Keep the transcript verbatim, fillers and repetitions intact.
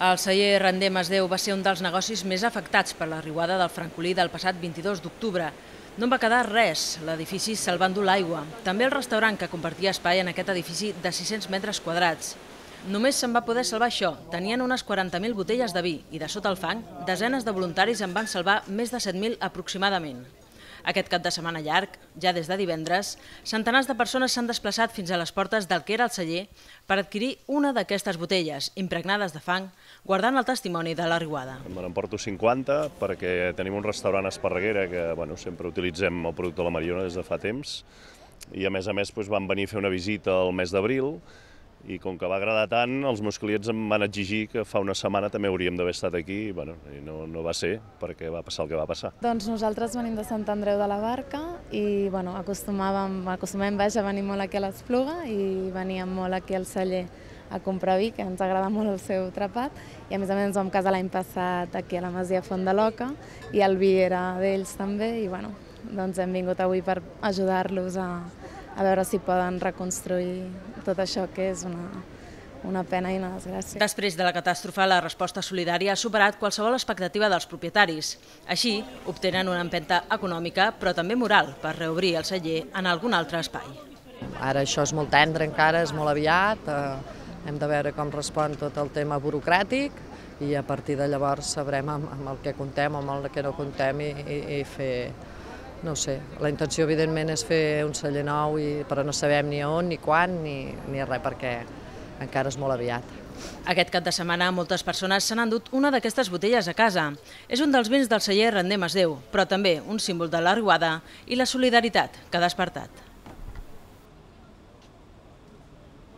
El celler Render Masdeu va ser un dels negocis més afectats per la riuada del Francolí del passat vint-i-dos d'octubre. No en va quedar res, l'edifici se'l va endur l'aigua. També el restaurant, que compartia espai en aquest edifici de sis-cents metres quadrats. Només se'n va poder salvar això. Tenien unes quaranta mil botelles de vi i de sota el fang, desenes de voluntaris en van salvar més de set mil aproximadament. Aquest cap de setmana llarg, ja des de divendres, centenars de persones s'han desplaçat fins a les portes del que era el celler per adquirir una d'aquestes botelles, impregnades de fang, guardant el testimoni de la riuada. Me n'emporto cinquanta perquè tenim un restaurant a Esparreguera que bueno, sempre utilitzem el producte de la Mariona des de fa temps i a més a més doncs, van venir a fer una visita al mes d'abril i com que va agradar tant, els meus clients em van exigir que fa una setmana també hauríem d'haver estat aquí i, bueno, i no, no va ser perquè va passar el que va passar. Doncs nosaltres venim de Sant Andreu de la Barca i bueno, acostumàvem, acostumem baix a venir molt aquí a l'Espluga i veníem molt aquí al celler a comprar vi, que ens agrada molt el seu trapat, i a més a més ens vam casar l'any passat aquí a la Masia Font de l'Oca i el vi era d'ells també i bueno, doncs hem vingut avui per ajudar-los a, a veure si poden reconstruir tot això que és una, una pena i una desgràcia. Després de la catàstrofe, la resposta solidària ha superat qualsevol expectativa dels propietaris. Així, obtenen una empenta econòmica, però també moral, per reobrir el celler en algun altre espai. Ara això és molt tendre encara, és molt aviat, eh, hem de veure com respon tot el tema burocràtic i a partir de llavors sabrem amb, amb el que contem o amb el que no contem i, i, i fer... No sé, la intenció evidentment és fer un celler nou, i, però no sabem ni on, ni quan, ni, ni res, perquè encara és molt aviat. Aquest cap de setmana moltes persones s'han endut una d'aquestes botelles a casa. És un dels béns del celler Render Masdeu, però també un símbol de la riuada i la solidaritat que ha despertat.